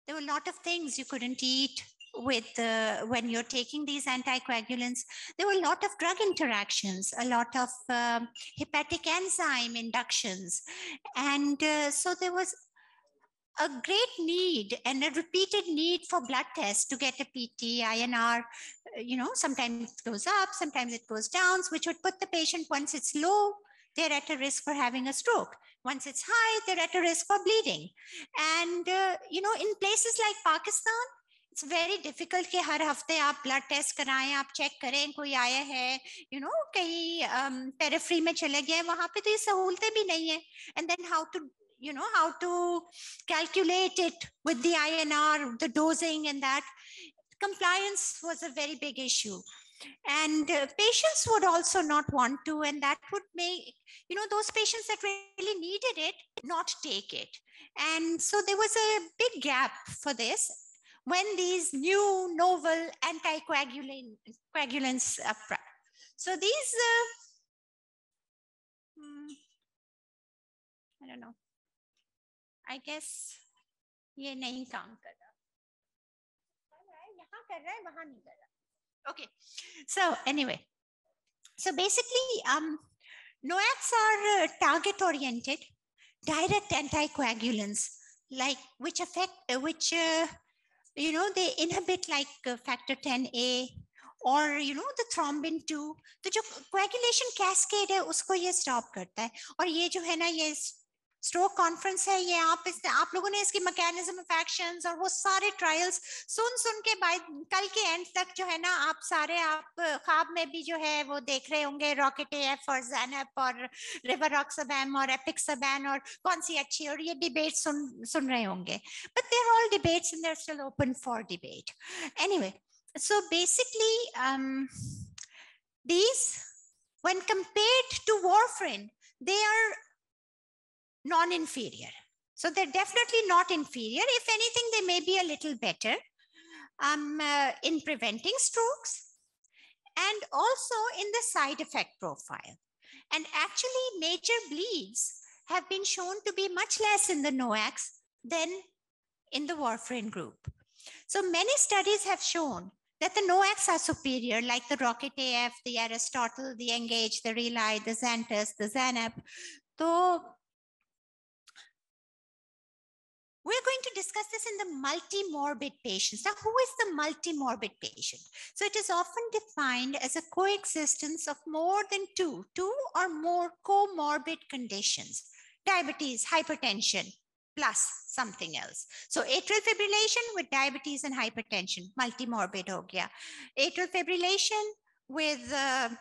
There were a lot of things you couldn't eat with when you're taking these anticoagulants. There were a lot of drug interactions, a lot of hepatic enzyme inductions, and so there was a great need and a repeated need for blood tests to get a PT, INR. Sometimes it goes up, sometimes it goes down, which would put the patient, once it's low, they're at a risk for having a stroke. Once it's high, they're at a risk for bleeding. And, in places like Pakistan, it's very difficult कि हर हफ्ते आप blood test कराएं, आप check करें कोई आया है, कहीं पेरिफेरी में चले गए, वहां पे तो ये सहूलतें भी नहीं है. And then how to calculate it with the INR, the dosing and that. Compliance was a very big issue. And patients would also not want to, and that would make, those patients that really needed it, not take it. And so there was a big gap for this when these new novel anticoagulants are. So these, I don't know. I guess ये नहीं काम कर रहा, यहाँ कर रहा है, वहाँ नहीं कर रहा. Okay, so anyway, so basically, NOACs are target-oriented, direct anticoagulants, like which they inhibit like factor 10A or the thrombin 2. तो जो coagulation cascade है उसको ये stop करता है. और ये जो है ना, ये स्ट्रोक कॉन्फ्रेंस है, ये आप लोगों ने इसकी मैकेनिज्म ऑफ एक्शंस और वो सारे ट्रायल्स सुन के कल के एंड तक जो है ना, आप ख्वाब में भी जो है वो देख रहे होंगे, रॉकेट एफ और ज़ैनप और रिवारोक्साबैम और एपिक्साबैन और कौन सी अच्छी, और ये डिबेट सुन रहे होंगे. But they are all debates and they are still open for debate. Anyway, so basically these, when compared to warfarin, they are non-inferior. So they're definitely not inferior. If anything, they may be a little better in preventing strokes and also in the side effect profile. And actually, major bleeds have been shown to be much less in the NOACs than in the warfarin group. So many studies have shown that the NOACs are superior, like the Rocket AF, the Aristotle, the Engage, the Relay, the Xantus, the Zanap. So we're going to discuss this in the multimorbid patients. Now, who is the multimorbid patient? So it is often defined as a coexistence of more than two or more comorbid conditions: diabetes, hypertension, plus something else. So atrial fibrillation with diabetes and hypertension, multimorbid ho gaya. Atrial fibrillation with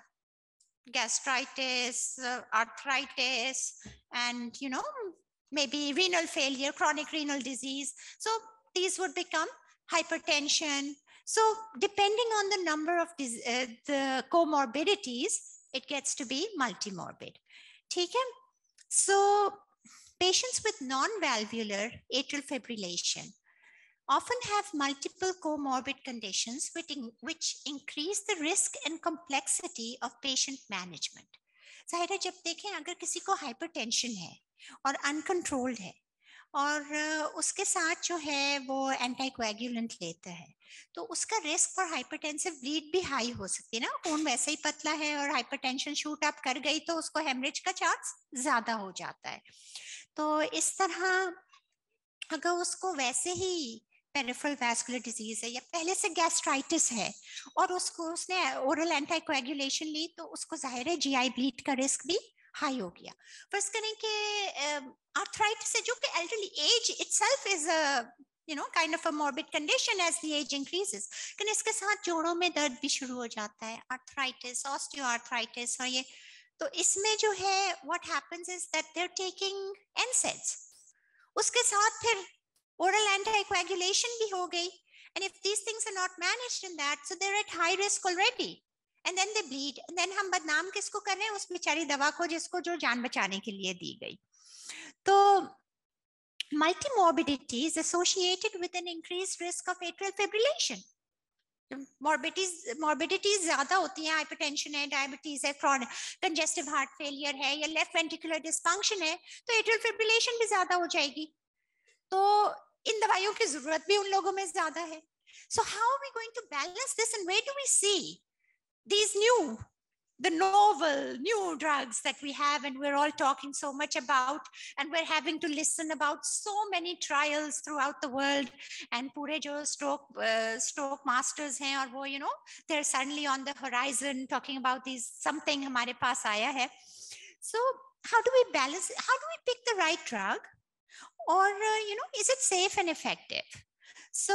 gastritis, arthritis, and maybe renal failure, chronic renal disease. So these would become hypertension. So depending on the number of the comorbidities, it gets to be multimorbid. Okay? So patients with non-valvular atrial fibrillation often have multiple comorbid conditions which increase the risk and complexity of patient management. ज़ाहिर है, जब देखें अगर किसी को hypertension है और uncontrolled है और उसके साथ जो है वो एंटीकोएगुलेंट लेता है, तो उसका रिस्क फॉर हाइपरटेंसिव ब्लीड भी हाई हो सकती है ना. खून वैसे ही पतला है और हाइपरटेंशन शूट अप कर गई तो उसको हेमरेज का चांस ज्यादा हो जाता है. तो इस तरह अगर उसको वैसे ही पेरिफेरल वैस्कुलर डिजीज है या पहले से गैस्ट्राइटिस है और उसने ओरल एंटीकोएगुलेशन ली, तो उसको जाहिर है जीआई ब्लीड का रिस्क भी हाई हो गया. फर्ज करें कि आर्थराइटिस है जो कि elderly age itself is kind of a morbid condition as the age increases, लेकिन इसके साथ जोड़ों में दर्द भी शुरू हो जाता है, आर्थराइटिस, ऑस्टियोआर्थराइटिस, और ये तो इसमें जो है what happens is that they're taking NSAIDs, उसके साथ फिर oral anticoagulation भी हो गई, and if these things are not managed in that, so they're at high risk already. And then they bleed, and then हम बदनाम किसको कर रहे हैं? उस बेचारी दवा को जिसको जो जान बचाने के लिए दी गई. तो multimorbidity is associated with an increased risk of atrial fibrillation. Morbidities ज्यादा होती हैं, हाइपरटेंशन है, डायबिटीज है, क्रॉनिक कंजेस्टिव हार्ट फेलियर है या लेफ्ट वेंट्रिकुलर डिस्फंक्शन है, तो एट्रियल फिब्रिलेशन भी ज्यादा हो जाएगी. तो इन दवाइयों की जरूरत भी उन लोगों में ज्यादा है. So how are we going to balance this, and where do we see these the novel new drugs that we have, and we're all talking so much about, and we're having to listen about so many trials throughout the world, and pure jo stroke masters hain aur wo, you know, they're suddenly on the horizon talking about these something hamare paas aaya hai. So how do we balance, how do we pick the right drug, or you know, is it safe and effective? So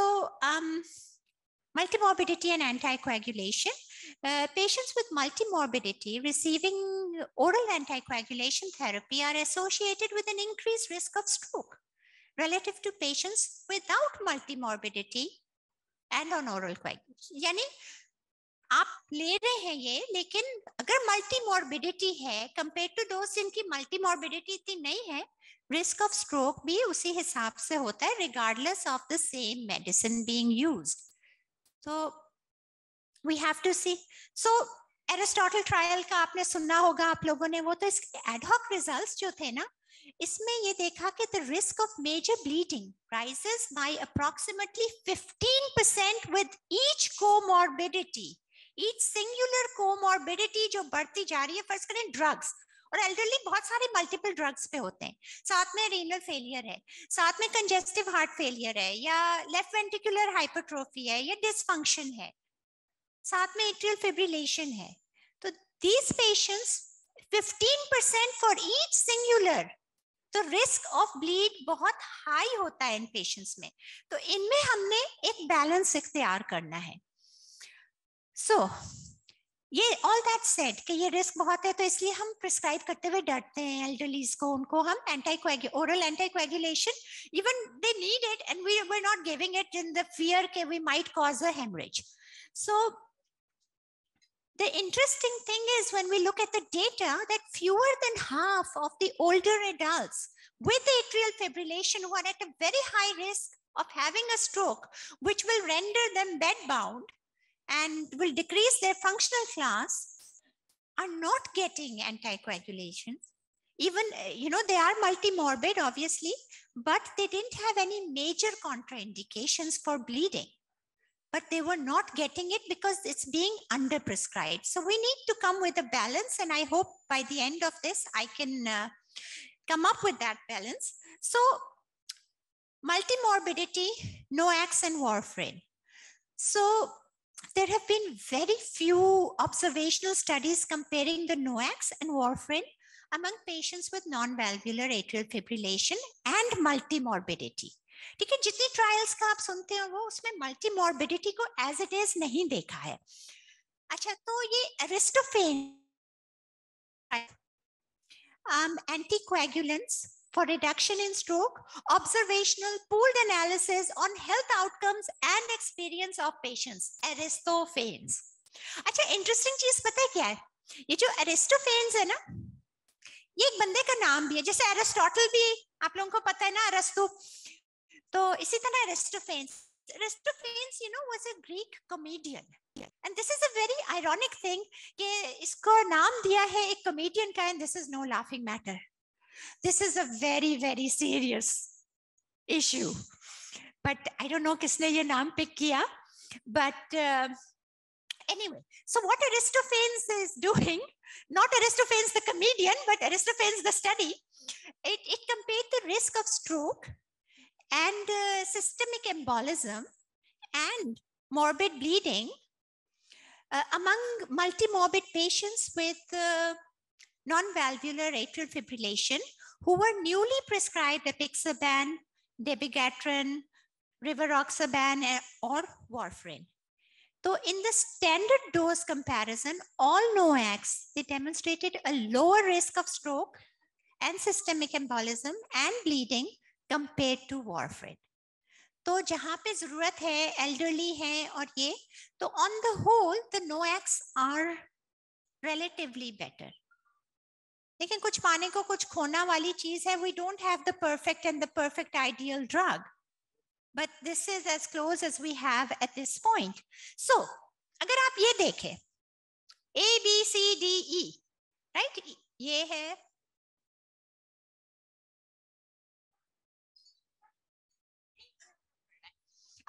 multimorbidity and anticoagulation. Patients with multimorbidity receiving oral anticoagulation therapy are associated with an increased risk of stroke relative to patients without multimorbidity and on oral coagulation. यानी आप ले रहे हैं ये, लेकिन अगर मल्टीमॉर्बिडिटी है compare to दोस्त जिनकी मल्टीमॉर्बिडिटी इतनी नहीं है, रिस्क ऑफ स्ट्रोक भी उसी हिसाब से होता है regardless of the same medicine being used. So we have to see. So Aristotle trial का आपने सुना होगा आप लोगों ने, वो तो इसके एडहॉक रिजल्ट्स जो थे ना, इसमें ये देखा कि the risk of major bleeding rises by approximately 15% with each comorbidity. Each singular comorbidity जो बढ़ती जा रही है, फर्ज करें ड्रग्स, और एल्डरली बहुत सारे मल्टीपल ड्रग्स पे होते हैं, साथ में रीनल फेलियर है, साथ में कंजेस्टिव हार्ट फेलियर है, या लेफ्ट वेंट्रिकुलर हाइपरट्रोफी है, या डिसफंक्शन है, साथ में एट्रियल फिब्रिलेशन है. तो these patients 15% for each singular, तो रिस्क ऑफ ब्लीड बहुत हाई होता है इन पेशेंट्स में. तो इनमें हमने एक बैलेंस इख्तियार करना है. सो ये ऑल दैट सेड कि ये रिस्क बहुत है, तो इसलिए हम प्रिस्क्राइब करते हुए डरते हैं एल्डरलीज को, उनको हम oral anticoagulation, even they need it and we were not giving it in the fear कि we might cause a haemorrhage. So the interesting thing is when we look at the data that fewer than half of the older adults with atrial fibrillation who are at a very high risk of having a stroke, which will render them bedbound and will decrease their functional class, are not getting anticoagulation. Even, you know, they are multimorbid obviously, but they didn't have any major contraindications for bleeding. But they were not getting it because it's being under-prescribed. So we need to come with a balance, and I hope by the end of this, I can come up with that balance. So multimorbidity, NOACs and warfarin. So there have been very few observational studies comparing the NOACs and warfarin among patients with non-valvular atrial fibrillation and multimorbidity. ठीक है, जितनी trials का आप सुनते हैं वो उसमें मल्टीमॉर्बिडिटी को एज इट इज नहीं देखा है. अच्छा, तो ये Aristophanes anticoagulants for reduction in stroke, observational pooled analysis on health outcomes and experience of patients, Aristophanes. अच्छा, इंटरेस्टिंग चीज पता है क्या है, ये जो एरिस्टोफेन्स है ना, ये एक बंदे का नाम भी है, जैसे एरिस्टोटल भी आप लोगों को पता है ना, अरस्तु. तो इसी तरह Aristophanes, you know, was a Greek comedian. And this is a very ironic thing कि इसको नाम दिया है एक comedian का, and this is no laughing matter. This is a very, very serious issue. But I don't know किसने ये नाम pick किया. But anyway, so what Aristophanes is doing, not Aristophanes the comedian, but Aristophanes the study, it compared the risk of stroke and systemic embolism and morbid bleeding among multimorbid patients with non-valvular atrial fibrillation who were newly prescribed apixaban, dabigatran, rivaroxaban, or warfarin. So in the standard dose comparison, all NOACs, they demonstrated a lower risk of stroke and systemic embolism and bleeding compared to warfarin. तो जहां पे जरूरत है, elderly है और ये, तो on the whole the NOACs are relatively better. लेकिन कुछ पाने को कुछ खोना वाली चीज है. We don't have the perfect and the perfect ideal drug, but this is as close as we have at this point. So अगर आप ये देखें A, B, C, D, E, right? ये है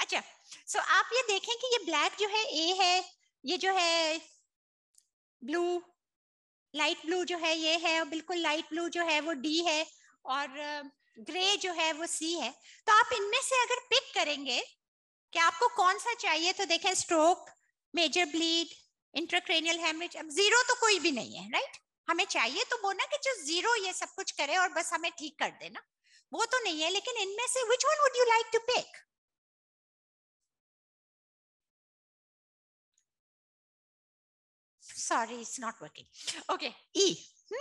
अच्छा, सो आप ये देखें कि ये ब्लैक जो है ए है, ये जो है ब्लू, लाइट ब्लू जो है ये है, और बिल्कुल लाइट ब्लू जो है वो डी है, और ग्रे जो है वो सी है। तो आप इनमें से अगर पिक करेंगे कि आपको कौन सा चाहिए, तो देखें stroke, major bleed, intracranial haemorrhage, अब जीरो तो कोई भी नहीं है, राइट? हमें चाहिए तो वो ना कि जो जीरो ये सब कुछ करे और बस हमें ठीक कर देना, वो तो नहीं है। लेकिन इनमें से which one would you like to pick? Sorry, it's not working. Okay, E.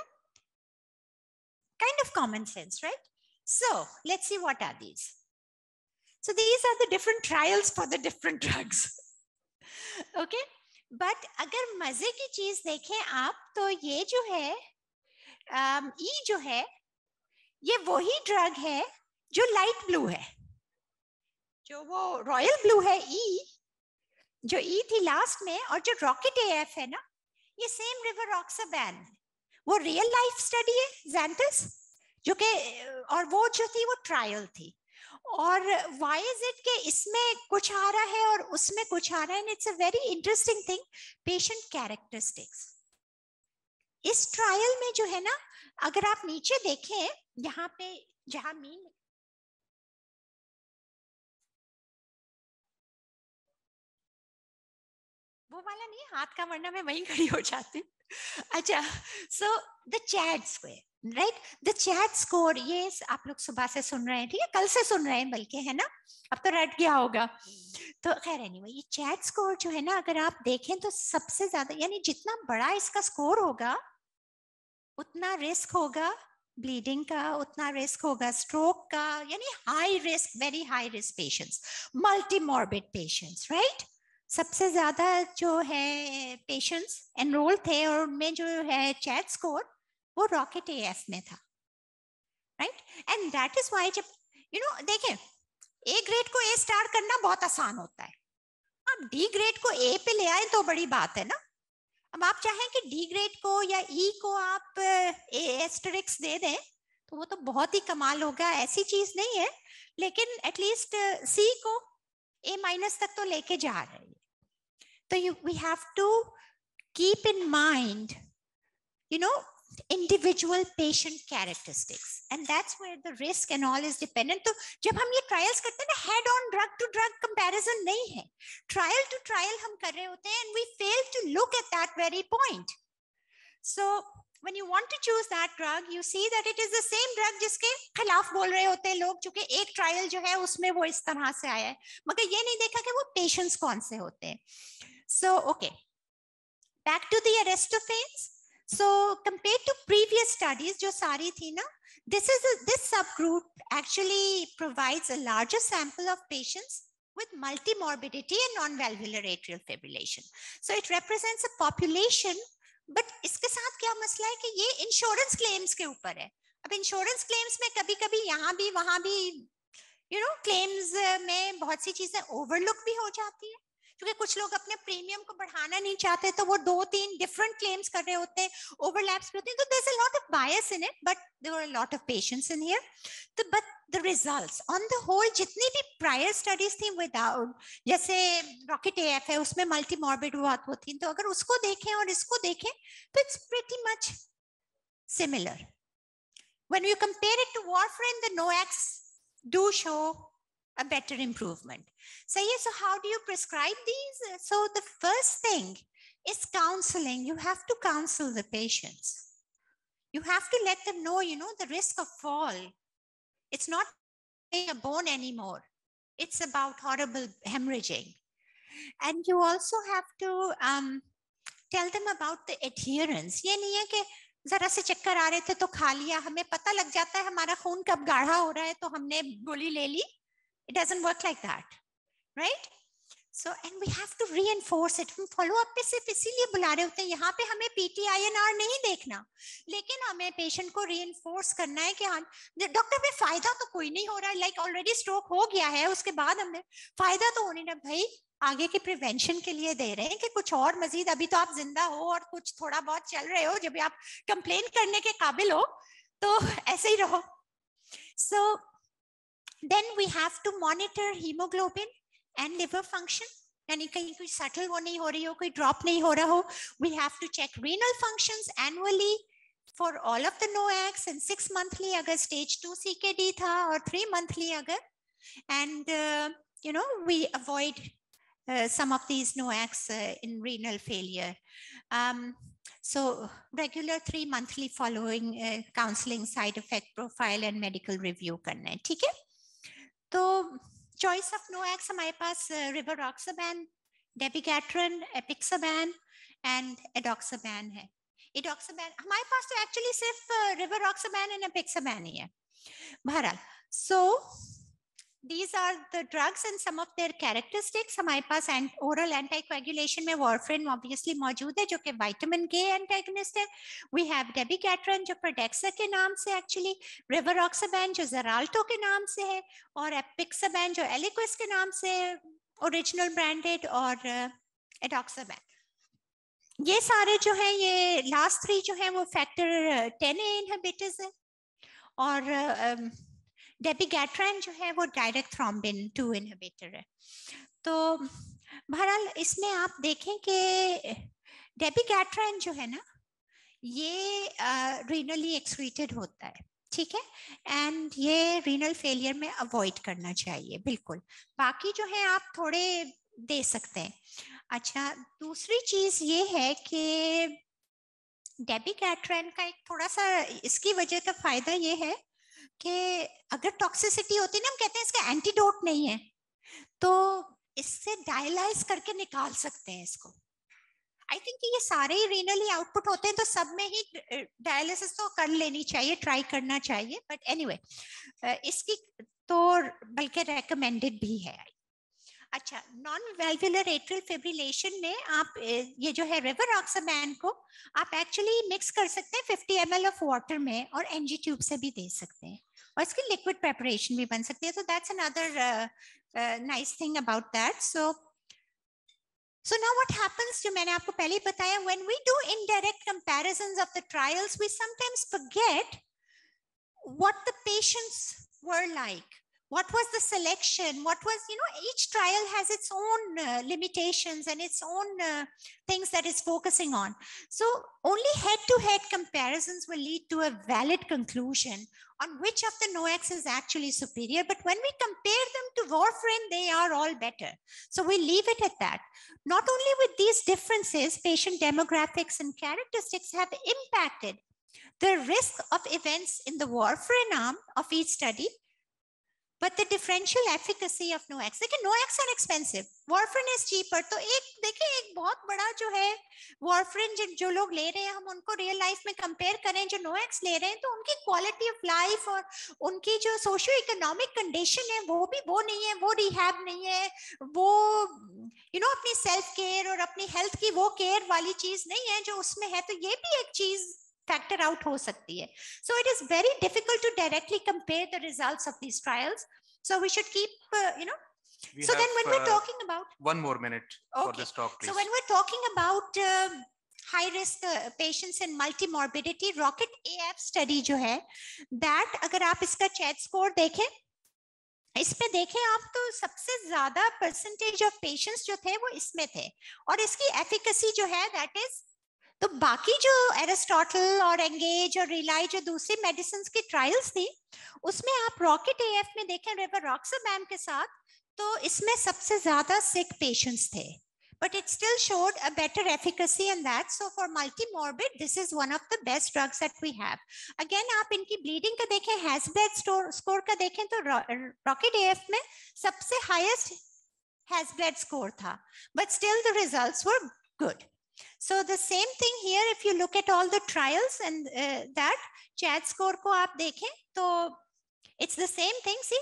Kind of common sense, right? So let's see what are these. So these are the different trials for the different drugs. Okay, but अगर मजे की चीज देखें आप, तो ये जो है E जो है, ये वही ड्रग है जो लाइट ब्लू है, जो वो रॉयल ब्लू है E, जो E थी लास्ट में, और जो रॉकेट AF है ना, ये सेम रिवरॉक्साबैन, वो रियल लाइफ स्टडी है ज़ैंथस, जो कि और वो जो थी वो ट्रायल थी। और व्हाई इज इट कि इसमें कुछ आ रहा है और उसमें कुछ आ रहा है? It's a very interesting thing, patient characteristics. इस ट्रायल में जो है ना, अगर आप नीचे देखें यहाँ पे, जहां मीन वो वाला नहीं है हाथ का, वरना मैं वहीं खड़ी हो जाती। अच्छा, so the CHADS square, right, the CHADS score, ये आप लोग सुबह से सुन रहे हैं, ठीक है, कल से सुन रहे हैं बल्कि, है ना, अब तो रट गया होगा। तो खैर एनीवे, ये चैट स्कोर जो है ना, अगर आप देखें तो सबसे ज्यादा, यानी जितना बड़ा इसका स्कोर होगा उतना रिस्क होगा ब्लीडिंग का, उतना रिस्क होगा स्ट्रोक का, यानी high risk, very high risk patients, multimorbid patients, right? सबसे ज्यादा जो है पेशेंट्स एनरोल थे, और उनमें जो है चैट स्कोर वो रॉकेट AF में था, right? And that is why, जब देखें, ए ग्रेड को A स्टार करना बहुत आसान होता है, आप डी ग्रेड को A पे ले आए तो बड़ी बात है ना। अब आप चाहें कि डी ग्रेड को या E को आप एस्टेरिक्स दे दें, तो वो तो बहुत ही कमाल होगा, ऐसी चीज नहीं है, लेकिन एटलीस्ट C को A- तक तो लेके जा रहे हैं। तो we have to keep in mind, individual patient characteristics, and that's where the risk and all is dependent. तो जब हम ये trials करते हैं ना, head on drug to drug comparison नहीं है, trial to trial हम कर रहे होते हैं, and we fail to look at that very point. So when you want to choose that drug, you see that it is the same drug जिसके खिलाफ बोल रहे होते हैं लोग, चूंकि एक ट्रायल जो है उसमें वो इस तरह से आया है, मगर ये नहीं देखा कि वो पेशेंट्स कौन से होते हैं। So okay, back to the aresteophanes. So compared to previous studies जो सारी थी ना, this subgroup actually provides a larger sample of patients with multimorbidity and non-valvular atrial fibrillation. So it represents a population, but इसके साथ क्या मसला है कि ये इंश्योरेंस क्लेम्स के ऊपर है। अब इंश्योरेंस क्लेम्स में कभी कभी यहाँ भी वहां भी क्लेम्स में बहुत सी चीजें ओवरलुक भी हो जाती है, क्योंकि कुछ लोग अपने प्रीमियम को बढ़ाना नहीं चाहते, तो वो 2-3 डिफरेंट क्लेम्स कर रहे होते हैं, ओवरलैप्स भी होते हैं, तो there is a lot of bias in it, but there are a lot of patients in here. तो but the results on the whole, जितनी भी प्रायर स्टडीज थी विदाउट, जैसे रॉकेट AF है उसमें मल्टीमॉर्बिड बात होती है, तो अगर उसको देखें और इसको देखें तो it's pretty much similar. When you compare it to warfarin, the NOACs do show a better improvement. So yes, so how do you prescribe these? So the first thing is counseling. You have to counsel the patients. You have to let them know, the risk of fall. It's not a bone anymore. It's about horrible hemorrhaging. And you also have to tell them about the adherence. ये नहीं है कि जरा से चक्कर आ रहे थे तो खा लिया, हमें पता लग जाता है हमारा खून कब गाढ़ा हो रहा है तो हमने गोली ले ली. It doesn't work like that, right? So, and we have to reinforce it. हम फॉलो अप पे सिर्फ इसीलिए बुला रहे होते हैं, यहाँ पे हमें PTINR नहीं देखना, लेकिन हमें पेशेंट को reinforce करना है कि हाँ डॉक्टर पे फायदा तो कोई नहीं हो रहा है, लाइक ऑलरेडी स्ट्रोक हो गया है, उसके बाद हमें फायदा तो होने ना भाई, आगे के प्रिवेंशन के लिए दे रहे हैं कि कुछ और मजीद, अभी तो आप जिंदा हो और कुछ थोड़ा बहुत चल रहे हो, जब आप कंप्लेन करने के काबिल हो तो ऐसे ही रहो. So then we have to monitor hemoglobin and liver function, यानी कहीं कोई सटल वो नहीं हो रही हो, कोई ड्रॉप नहीं हो रहा हो. We have to check renal functions annually for all of the NOACs, and 6 monthly अगर stage 2 CKD था और 3 monthly अगर, and you know, we avoid some of these NOACs in renal failure. So regular 3 monthly following counseling, side effect profile and medical review करना है. ठीक है, तो choice of NOACs हमारे पास rivaroxaban, dabigatran, apixaban and edoxaban है. edoxaban हमारे पास तो actually सिर्फ rivaroxaban and apixaban ही है. बहरहाल, so these are the drugs and some of their characteristics. हमारे पास oral anticoagulation में warfarin obviously मौजूद है जो कि vitamin K antagonist है. We have dabigatran जो Pradaxa के नाम से actually, rivaroxaban जो Xarelto के नाम से है, और apixaban जो Eliquis के नाम से original branded, और edoxaban. ये सारे जो हैं, ये last 3 जो हैं वो factor 10A inhibitors है, और dabigatran जो है वो डायरेक्ट थ्रोम्बिन 2 इनहिबिटर है. तो बहरहाल इसमें आप देखें कि dabigatran जो है ना, ये रीनली एक्सक्रीटेड होता है. ठीक है, एंड ये रीनल फेलियर में अवॉइड करना चाहिए बिल्कुल. बाकी जो है आप थोड़े दे सकते हैं. अच्छा, दूसरी चीज ये है कि dabigatran का एक थोड़ा सा इसकी वजह का फायदा ये है कि अगर टॉक्सिसिटी होती है ना, हम कहते हैं इसका एंटीडोट नहीं है, तो इससे डायलाइज करके निकाल सकते हैं इसको. आई थिंक ये सारे ही रीनली आउटपुट होते हैं, तो सब में ही डायलिसिस तो कर लेनी चाहिए, ट्राई करना चाहिए. बट एनीवे इसकी तो बल्कि रेकमेंडेड भी है. अच्छा, नॉन वेल्वुलर एट्रियल फिब्रिलेशन में आप ये जो है rivaroxaban को आप एक्चुअली मिक्स कर सकते हैं 50 ml ऑफ वाटर में, और NG ट्यूब से भी दे सकते हैं, और इसकी लिक्विड प्रेपरेशन भी बन सकती है. तो that's another nice thing about that. So now what happens, जो मैंने आपको पहले ही बताया, when we do indirect comparisons of the trials, we sometimes forget what the patients were like. What was the selection? What was, you know, each trial has its own limitations and its own things that it's focusing on. So only head-to-head comparisons will lead to a valid conclusion on which of the NOACs is actually superior. But when we compare them to warfarin, they are all better. So we leave it at that. Not only with these differences, patient demographics and characteristics have impacted the risk of events in the warfarin arm of each study, but the differential efficacy of NOACs. देखिए, NOACs are expensive, warfarin is cheaper. तो एक बहुत बड़ा जो है warfarin जो लोग ले रहे हैं, हम उनको रियल लाइफ में कंपेयर करें जो NOACs ले रहे हैं, तो उनकी क्वालिटी ऑफ लाइफ और उनकी जो सोशियो इकोनॉमिक कंडीशन है वो भी वो नहीं है, वो रिहैब नहीं है, वो यू नो अपनी सेल्फ केयर और अपनी हेल्थ की वो केयर वाली चीज नहीं है जो उसमें है. तो ये भी एक चीज factor out हो सकती है. So it is very difficult to directly compare the results of these trials. So we should keep, you know. So then when we're talking about 1 more minute for this talk, please. So when we're talking about high risk patients and multimorbidity, Rocket AF study जो है, that अगर आप इसका CHED score देखें, इसमें देखें आप, तो सबसे ज्यादा परसेंटेज ऑफ पेशेंट्स जो थे वो इसमें थे, और इसकी एफिकेसी जो है दैट इज, तो बाकी जो एरिस्टोटल और एंगेज और रिलाई जो दूसरी मेडिसिन की ट्रायल्स थी, उसमें आप रॉकेट एएफ में देखें rivaroxaban के साथ, तो इसमें सबसे ज्यादा सिक पेशेंट्स थे, but it still showed a better efficacy in that. So for multimorbid, this is one of the best drugs that we have. Again, आप इनकी bleeding का देखें, Hasbled score का देखें, तो रॉकेट एएफ में सबसे highest Hasbled score था, but still the results were good. So the same thing here, if you look at all the trials and that CHED score को आप देखें, तो it's the same thing. See,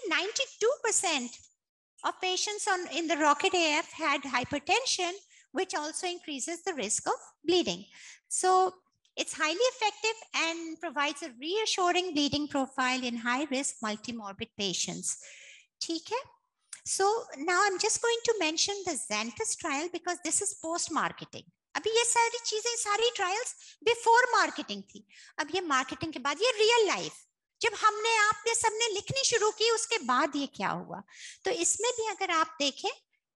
92% of patients in the Rocket AF had hypertension, which also increases the risk of bleeding. So it's highly effective and provides a reassuring bleeding profile in high-risk multimorbid patients. ठीक है? So now I'm just going to mention the Xanthus trial because this is post-marketing. अभी ये सारी चीजें, सारी trials before marketing थी. अब ये मार्केटिंग के बाद, ये रियल लाइफ जब हमने आपने सबने लिखनी शुरू की, उसके बाद ये क्या हुआ. तो इसमें भी अगर आप देखें,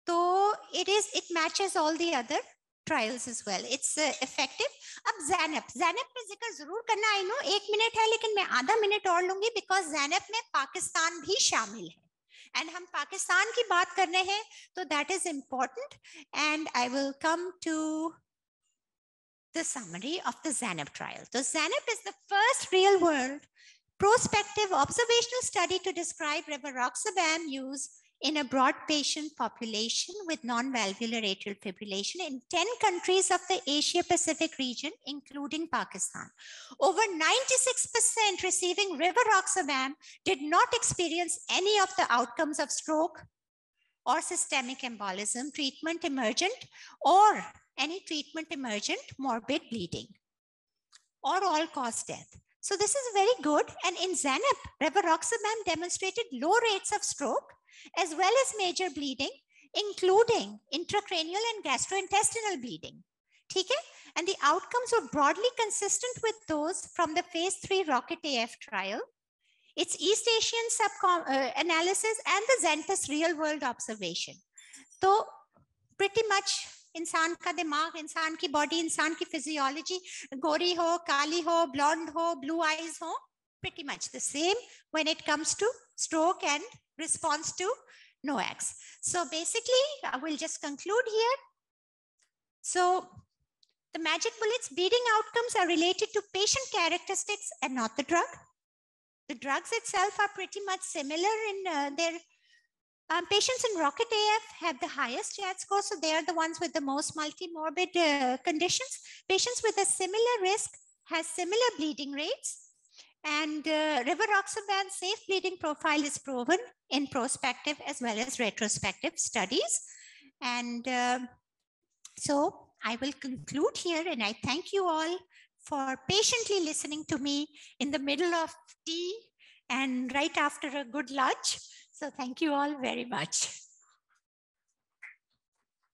So it matches all the other trials as well. It's effective. अब Zanep पे जिक्र जरूर करना. I know 1 minute है, लेकिन मैं आधा minute और लूंगी because Zanep में पाकिस्तान भी शामिल है. And हम पाकिस्तान की बात कर रहे हैं, so that is important. And I will come to the summary of the Zanep trial. So Zanep is the first real-world prospective observational study to describe rivaroxaban use in a broad patient population with non-valvular atrial fibrillation in 10 countries of the Asia-Pacific region, including Pakistan. Over 96% receiving rivaroxaban did not experience any of the outcomes of stroke or systemic embolism, treatment emergent, or any treatment emergent morbid bleeding, or all-cause death. So this is very good. And in Zanep, rivaroxaban demonstrated low rates of stroke as well as major bleeding, including intracranial and gastrointestinal bleeding. Okay? And the outcomes were broadly consistent with those from the phase 3 Rocket AF trial, its East Asian analysis, and the Zentus real-world observation. So pretty much इंसान का दिमाग, इंसान की body, इंसान की physiology, गोरी हो, काली हो, blonde हो, blue eyes हो, pretty much the same when it comes to stroke and response to NOACs. So basically, I will just conclude here. So the magic bullets bleeding outcomes are related to patient characteristics and not the drug. The drugs itself are pretty much similar in their patients in Rocket AF have the highest CHAD score, so they are the ones with the most multi-morbid conditions. Patients with a similar risk has similar bleeding rates, and rivaroxaban's safe bleeding profile is proven in prospective as well as retrospective studies. And so I will conclude here, and I thank you all for patiently listening to me in the middle of tea and right after a good lunch. So thank you all very much.